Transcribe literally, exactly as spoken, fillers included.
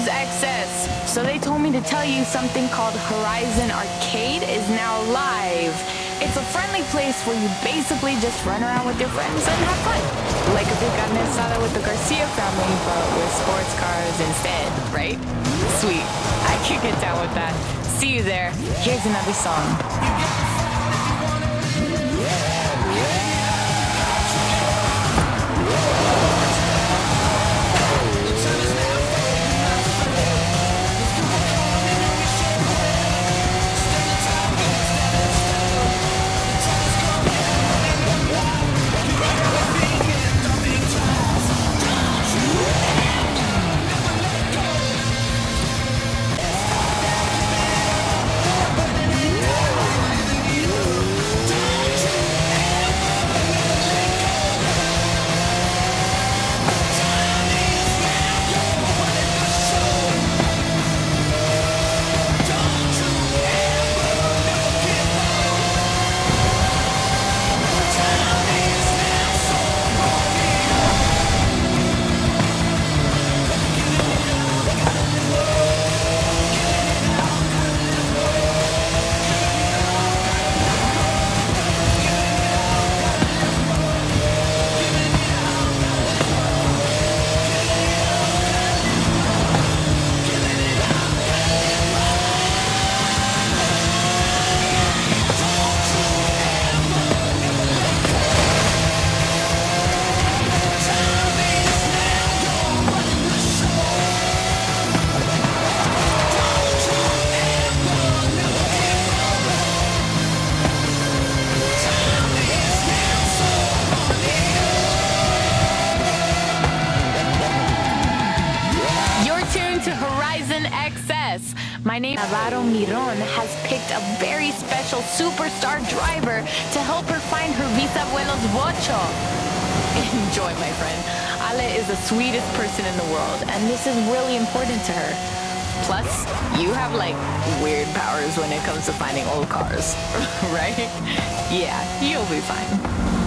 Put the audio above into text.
X S. So they told me to tell you something called Horizon Arcade is now live. It's a friendly place where you basically just run around with your friends and have fun. Like if you got asada with the Garcia family, but with sports cars instead, right? Sweet. I can get down with that. See you there. Here's another song. X S. My name Navarro Miron has picked a very special superstar driver to help her find her bisabuelo's bocho. Enjoy, my friend. Ale is the sweetest person in the world, and this is really important to her. Plus, you have like weird powers when it comes to finding old cars, right? Yeah, you'll be fine.